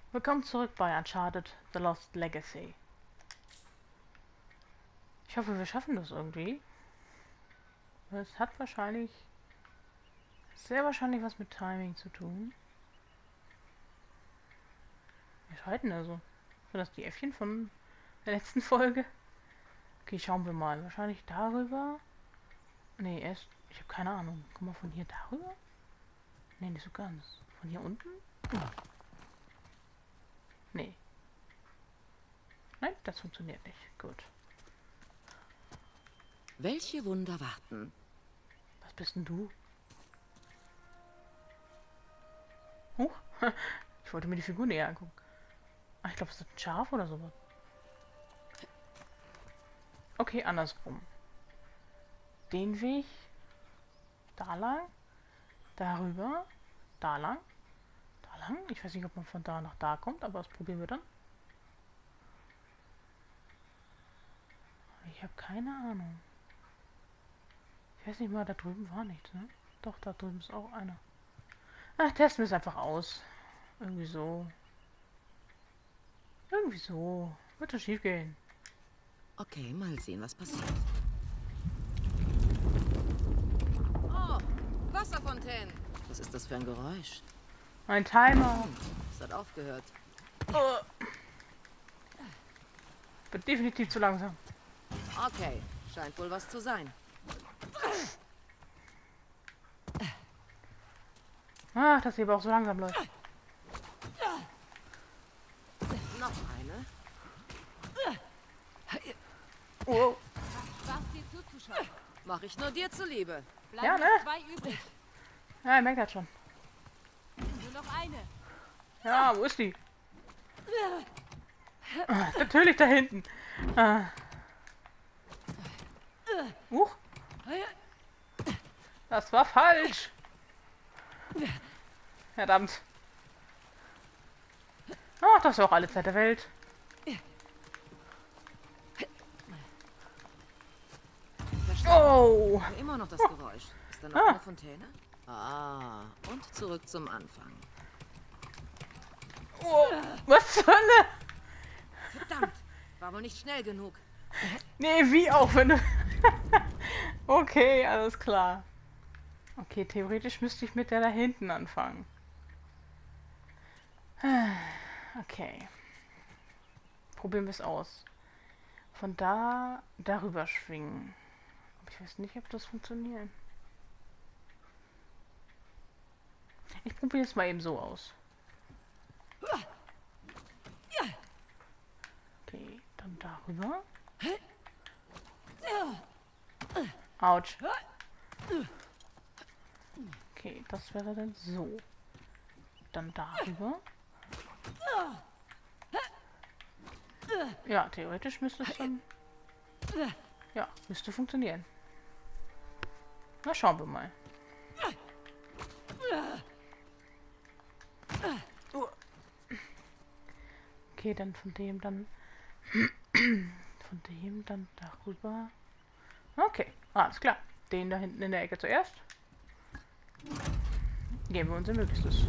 Willkommen zurück bei Uncharted The Lost Legacy. Ich hoffe, wir schaffen das irgendwie. Es hat wahrscheinlich, sehr wahrscheinlich was mit Timing zu tun. Wir schalten also. Sind das die Äffchen von der letzten Folge? Okay, schauen wir mal. Wahrscheinlich darüber. Nee, erst. Ich habe keine Ahnung. Komm mal von hier darüber? Nee, nicht so ganz. Von hier unten? Ja. Nee. Nein, das funktioniert nicht. Gut. Welche Wunder warten? Was bist denn du? Huch. Ich wollte mir die Figur näher angucken. Ach, ich glaube, es ist ein Schaf oder sowas. Okay, andersrum. Den Weg. Da lang. Darüber. Da lang. Da lang. Ich weiß nicht, ob man von da nach da kommt, aber das probieren wir dann. Ich habe keine Ahnung. Ich weiß nicht mal, da drüben war nichts, ne? Doch, da drüben ist auch einer. Ach, testen wir es einfach aus. Irgendwie so. Irgendwie so. Wird schon schief gehen. Okay, mal sehen, was passiert. Oh, Wasserfontänen. Was ist das für ein Geräusch? Ein Timer. Es hat aufgehört. Oh. Wird definitiv zu langsam. Okay, scheint wohl was zu sein. Ach, dass sie aber auch so langsam läuft. Noch eine. Oh. Spaß dir zuzuschauen. Mach ich nur dir zuliebe. Bleiben Ja, ne? noch 2 übrig. Ja, ich merke das schon. Nur noch eine. Ja, wo ist die? Ah, natürlich da hinten. Ah. Das war falsch. Verdammt. Ach, das ist auch alle Zeit der Welt. Oh. Immer noch das Geräusch. Ist da noch eine Fontäne? Ah, und zurück zum Anfang. Oh. Was zur Hölle? Verdammt, war wohl nicht schnell genug. Nee, wie auch, wenn du... Okay, alles klar. Okay, theoretisch müsste ich mit der da hinten anfangen. Okay. Probieren wir es aus. Von da darüber schwingen. Aber ich weiß nicht, ob das funktioniert. Ich probiere es mal eben so aus. Okay, dann darüber. Autsch. Okay, das wäre dann so. Dann darüber. Ja, theoretisch müsste es dann... Ja, müsste funktionieren. Na, schauen wir mal. Okay, dann von dem dann... Von dem dann darüber... Okay, alles klar. Den da hinten in der Ecke zuerst. Geben wir unser Möglichstes.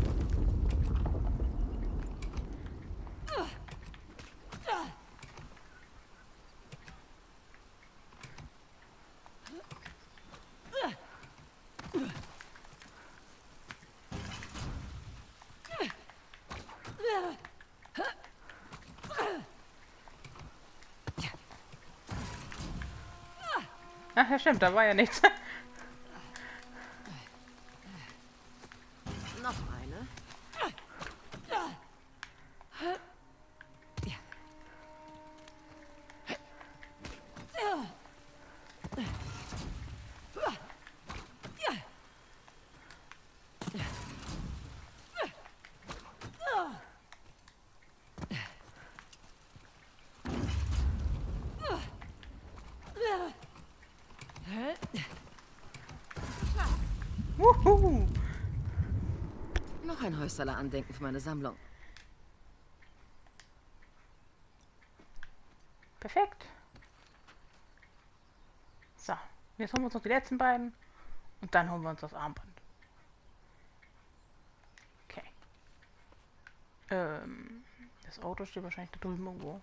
Ach ja, stimmt, da war ja nichts. Noch eine. Wuhu. Noch ein Häuserler Andenken für meine Sammlung. Perfekt. So, jetzt holen wir uns noch die letzten beiden. Und dann holen wir uns das Armband. Okay. Das Auto steht wahrscheinlich da drüben irgendwo.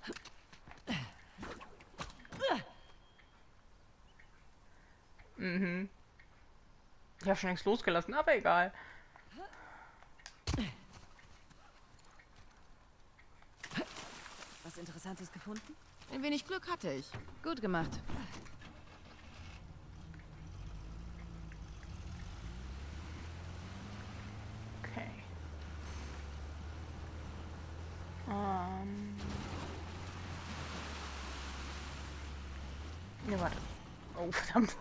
Mhm. Ich habe schon längst losgelassen, aber egal. Was Interessantes gefunden? Ein wenig Glück hatte ich. Gut gemacht. Okay. Ne, warte. Oh, verdammt.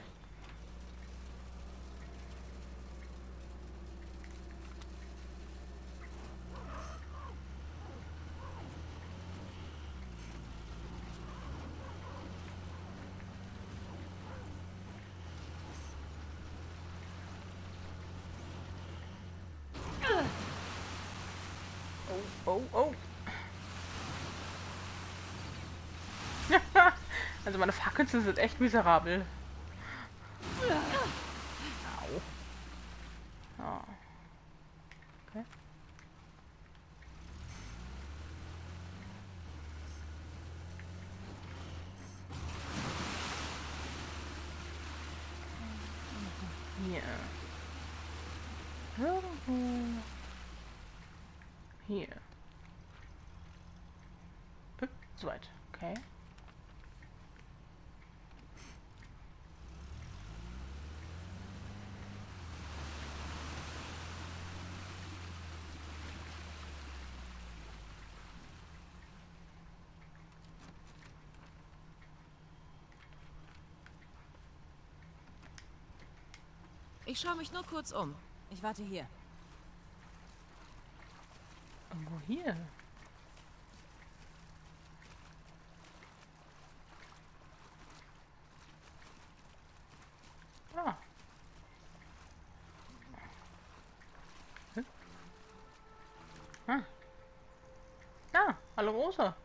Oh, oh. Also meine Fackeln sind echt miserabel. Au. Oh. Okay. Hier. Irgendwo. Hier. So weit. Okay. Ich schaue mich nur kurz um. Ich warte hier. Irgendwo hier. Ah. Hm? Ah. Ah, hallo Rosa.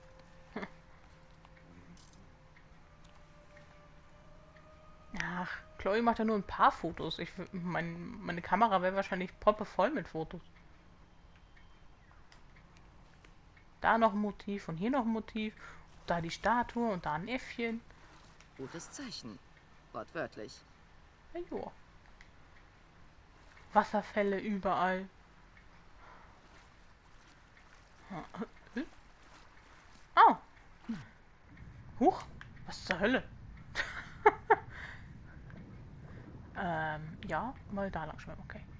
Ach, Chloe macht ja nur ein paar Fotos. Meine Kamera wäre wahrscheinlich proppevoll mit Fotos. Da noch ein Motiv und hier noch ein Motiv. Da die Statue und da ein Äffchen. Gutes Zeichen. Wortwörtlich. Ja, joa. Wasserfälle überall. Oh. Huch. Was zur Hölle? Ja, mal da lang schwimmen, okay.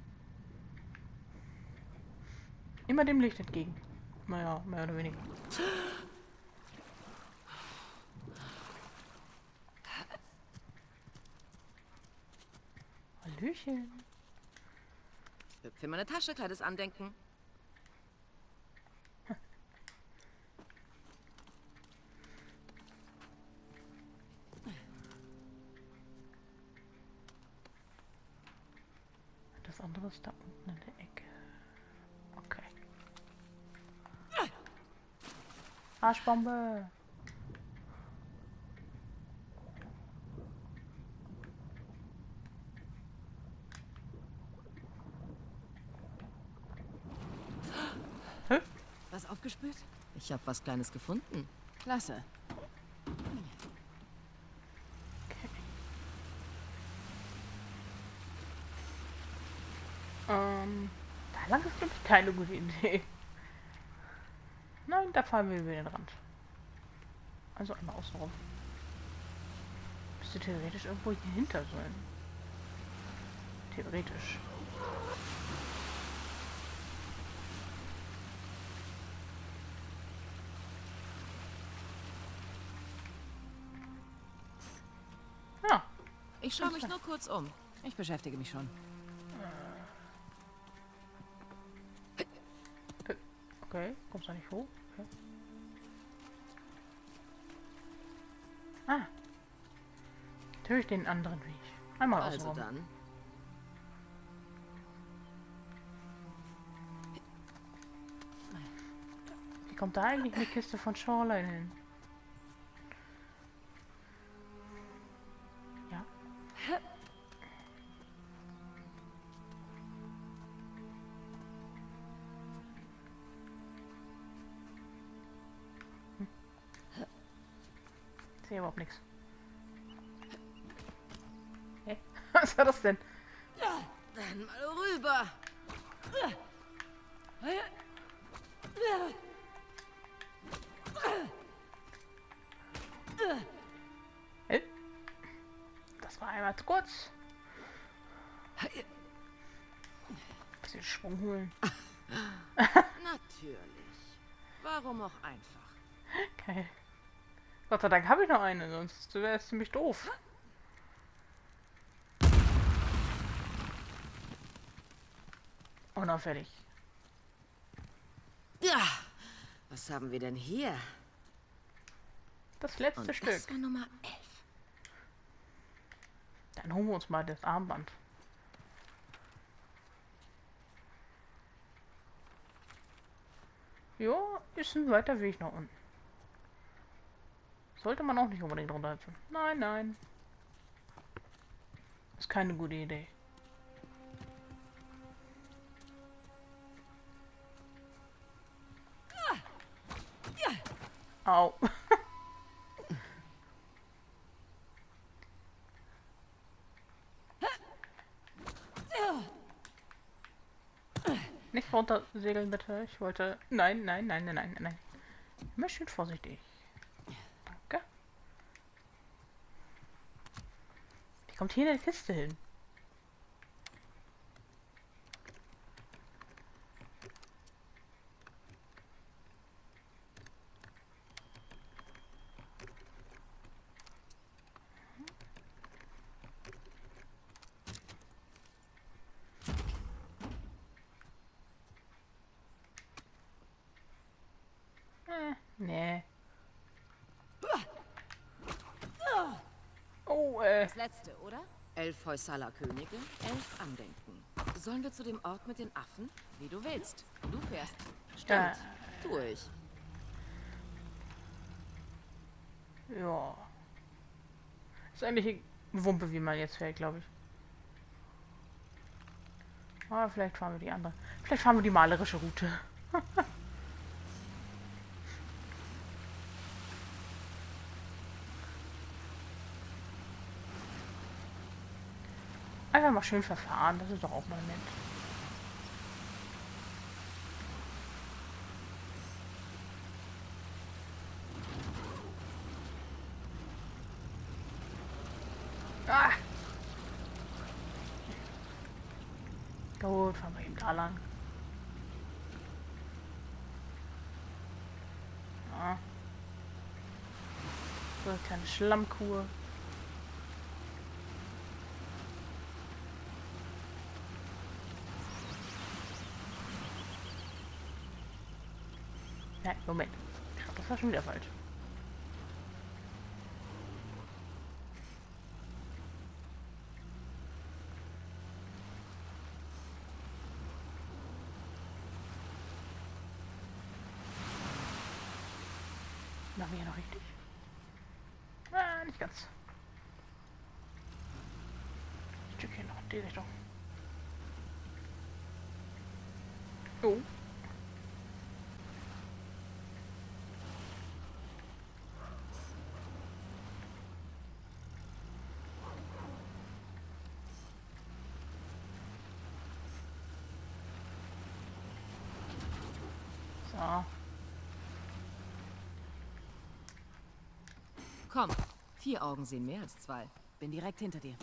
Immer dem Licht entgegen. Naja, mehr oder weniger. Hallöchen. Hüpf in meine Tasche, kleines Andenken. Das andere ist da unten in der Ecke. Okay. Arschbombe. Hä? Was aufgespürt? Ich habe was Kleines gefunden. Klasse. Da lang ist, glaube ich, keine gute Idee. Nein, da fahren wir über den Rand. Also einmal außenrum. Müsste theoretisch irgendwo hier hinter sein. Theoretisch. Ja. Ich schaue mich nur kurz um. Ich beschäftige mich schon. Okay, kommst du nicht hoch? Okay. Ah. Natürlich den anderen Weg. Einmal Also außenrum. dann. Wie kommt da eigentlich eine Kiste von Shoreline hin? Ja. sehe überhaupt nichts. Hä? Was war das denn? Dann mal rüber. Hä? Das war einmal zu kurz. Bisschen Schwung holen. Natürlich. Warum auch einfach? Geil. Gott sei Dank habe ich noch eine, sonst wäre es ziemlich doof. Unauffällig. Ja, was haben wir denn hier? Das letzte Und Stück. das war Nummer 11. Dann holen wir uns mal das Armband. Ja, ist ein weiter Weg nach unten. Sollte man auch nicht unbedingt runterhüpfen. Nein, nein. Ist keine gute Idee. Au. Nicht runter segeln, bitte. Ich wollte... Nein, nein, nein, nein, nein, nein. Immer schön vorsichtig. Danke. Wie kommt hier in die Kiste hin? Nee. Oh, Das letzte, oder? 11 Hoysala Könige, 11 Andenken. Sollen wir zu dem Ort mit den Affen? Wie du willst. Du fährst. Stimmt. Tue ich. Ja. Ist eigentlich Wumpe, wie man jetzt fährt, glaube ich. Aber vielleicht fahren wir die andere. Vielleicht fahren wir die malerische Route. Einfach mal schön verfahren, das ist doch auch mal nett. Ah! Gut, fahren wir eben da lang. Ja. So eine kleine Schlammkur. Nein, Moment. Ich glaube, das war schon wieder falsch. Machen wir hier noch richtig? Ah, nicht ganz. Ein Stückchen noch in die Richtung. Oh. So. Komm. 4 Augen sehen mehr als 2. Bin direkt hinter dir.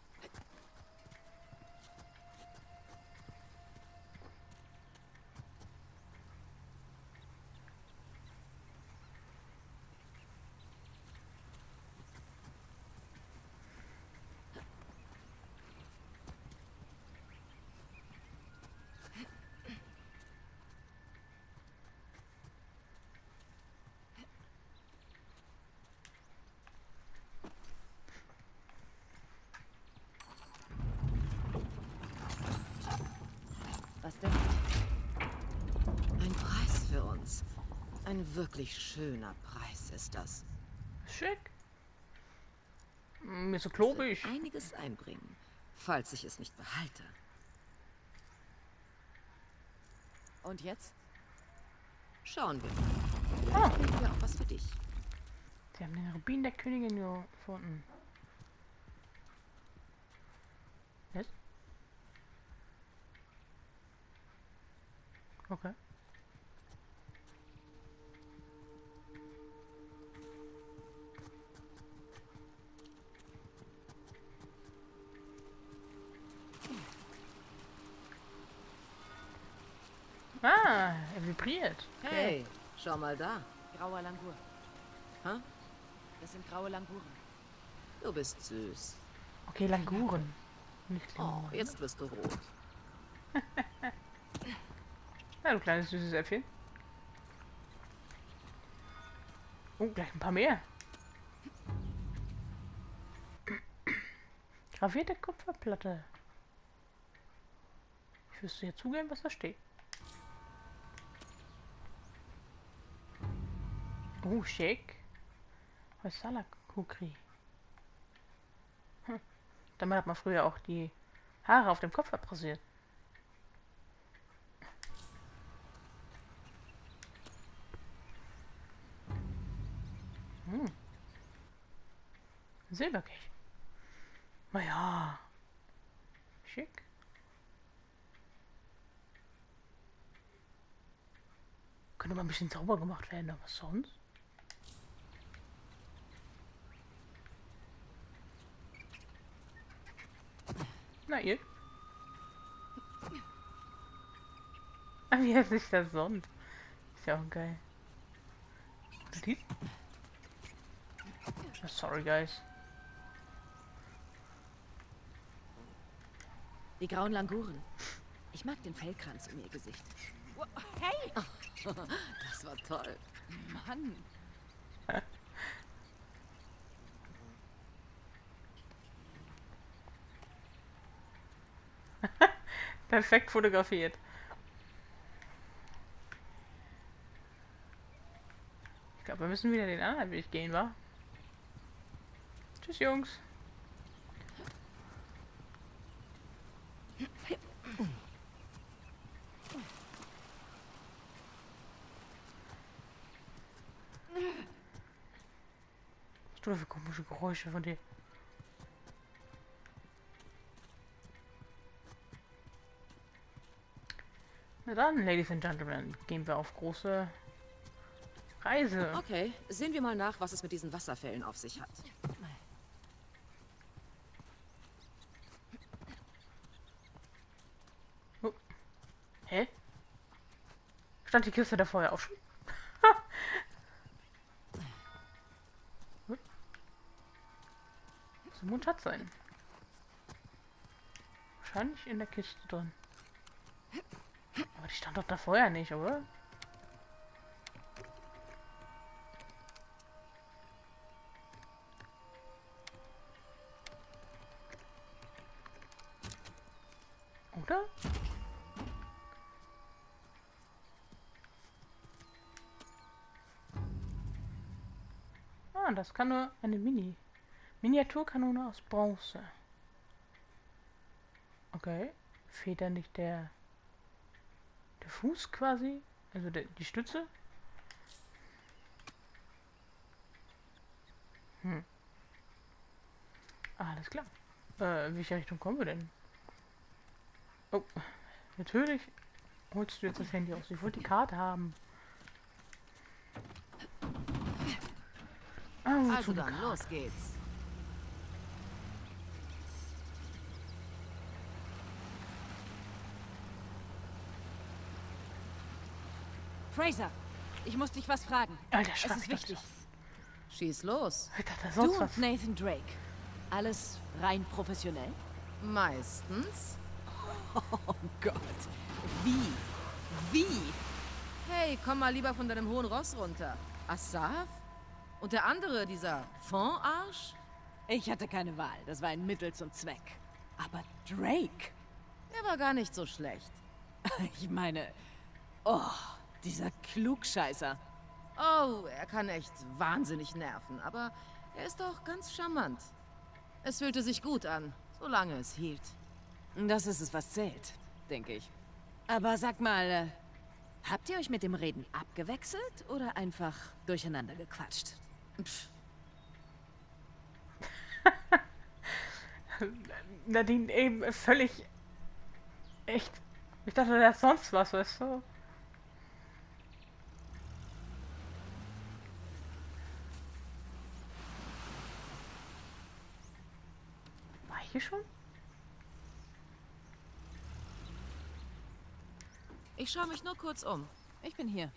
Was denn? Ein Preis für uns. Ein wirklich schöner Preis ist das. Schick. Mir so Wird klobig. einiges einbringen, falls ich es nicht behalte. Und jetzt? Schauen wir. Ah, Vielleicht finden wir auch was für dich. Sie haben den Rubin der Königin gefunden. Was? Okay. Ah, er vibriert. Okay. Hey, schau mal da. Grauer Langur. Hä? Das sind graue Languren. Du bist süß. Okay, Languren. Nicht Oh, Languren. jetzt wirst du rot. Ja, du kleines süßes Äffchen. Oh, gleich ein paar mehr. Gravierte Kupferplatte. Ich wüsste hier zugeben, was da steht. Oh, schick. Hoysala Kukri. Hm. Damit hat man früher auch die Haare auf dem Kopf abrasiert. Hm. Silberkelch. Naja. Schick. Könnte mal ein bisschen sauber gemacht werden, aber was sonst? Na ihr? Ah, wie er sich das sonnt. Ist ja auch geil. Die? Sorry, guys. Die grauen Languren. Ich mag den Fellkranz um ihr Gesicht. Hey! Das war toll. Mann! Perfekt fotografiert. Ich glaube, wir müssen wieder den anderen Weg gehen, wa? Tschüss, Jungs. Was tut das für komische Geräusche von dir? Na dann, Ladies and Gentlemen, gehen wir auf große Reise. Okay, sehen wir mal nach, was es mit diesen Wasserfällen auf sich hat. Oh. Hä? Stand die Kiste da vorher auch schon? Das muss Schatz sein. Wahrscheinlich in der Kiste drin. Aber die stand doch da vorher nicht, oder? Oder? Ah, das kann nur eine Miniaturkanone aus Bronze. Okay. Fehlt da nicht der Fuß quasi? Also die Stütze? Hm. Alles klar. In welche Richtung kommen wir denn? Oh, natürlich holst du jetzt das Handy aus. Ich wollte die Karte haben. Ah, wozu Also die dann, Karte? los geht's. Fraser, ich muss dich was fragen. Alter, Es schreib ist mich wichtig. Schieß los. Ich dachte, Du sonst und was. Nathan Drake. Alles rein professionell? Meistens. Oh Gott. Wie? Wie? Hey, komm mal lieber von deinem hohen Ross runter. Asaf? Und der andere, dieser Fondarsch? Ich hatte keine Wahl. Das war ein Mittel zum Zweck. Aber Drake? Der war gar nicht so schlecht. Ich meine... Oh, dieser Klugscheißer. Oh, er kann echt wahnsinnig nerven, aber er ist doch ganz charmant. Es fühlte sich gut an, solange es hielt. Das ist es, was zählt, denke ich. Aber sag mal, habt ihr euch mit dem Reden abgewechselt oder einfach durcheinander gequatscht? Pff, Nadine eben völlig echt. Ich dachte, der hat sonst was, weißt du? War ich hier schon? Ich schaue mich nur kurz um. Ich bin hier.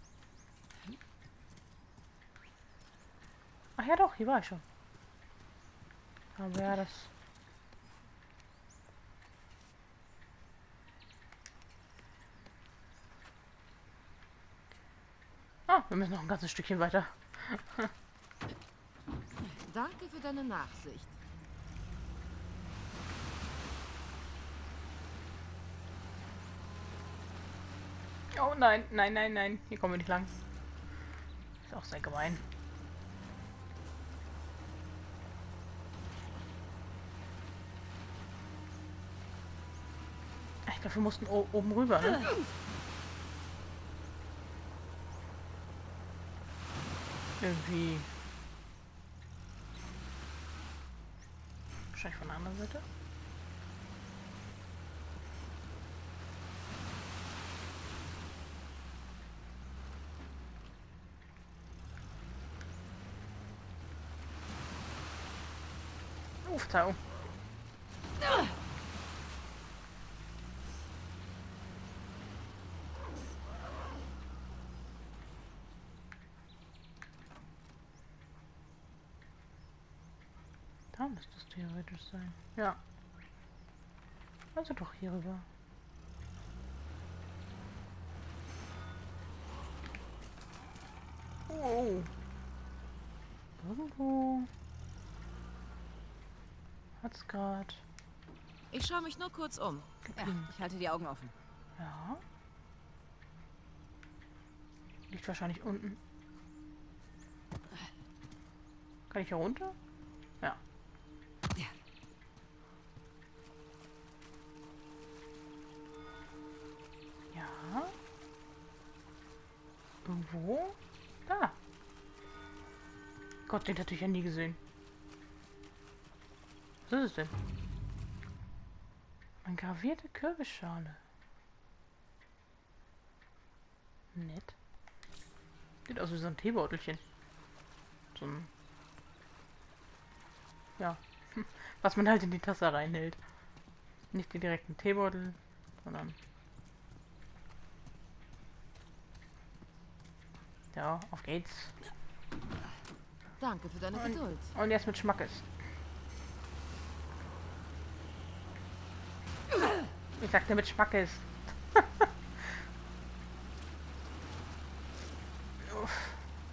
Ach ja doch, hier war ich schon. Aber ja, das... Ah, wir müssen noch ein ganzes Stückchen weiter. Danke für deine Nachsicht. Oh nein, nein, nein, nein. Hier kommen wir nicht lang. Ist auch sehr gemein. Ich glaube, wir mussten oben rüber, ne? Irgendwie. Wahrscheinlich von der anderen Seite. Verzeihung. Da müsste es theoretisch sein. Ja. Also doch hier rüber. Oh. Irgendwo. Hat's grad. Ich schaue mich nur kurz um. Ja, ich halte die Augen offen. Ja. Liegt wahrscheinlich unten. Kann ich hier runter? Ja. Ja. Ja. Irgendwo? Da. Gott, den hätte ich ja nie gesehen. Was ist es denn? Eine gravierte Kürbisschale. Nett. Sieht aus wie so ein Teebeutelchen. So ein... Ja. Was man halt in die Tasse reinhält. Nicht die direkten Teebeutel, sondern... Ja, auf geht's. Danke für deine Geduld. Und jetzt mit Schmackes. Ich sagte mit Schmackes. Uff.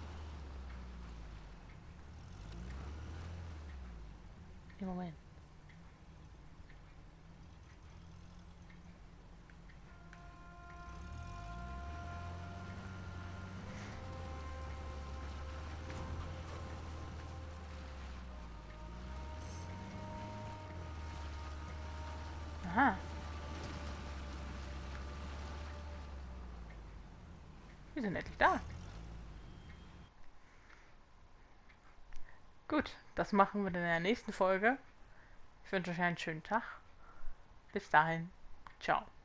Im Moment. Aha. Wir sind endlich da. Gut, das machen wir dann in der nächsten Folge. Ich wünsche euch einen schönen Tag. Bis dahin. Ciao.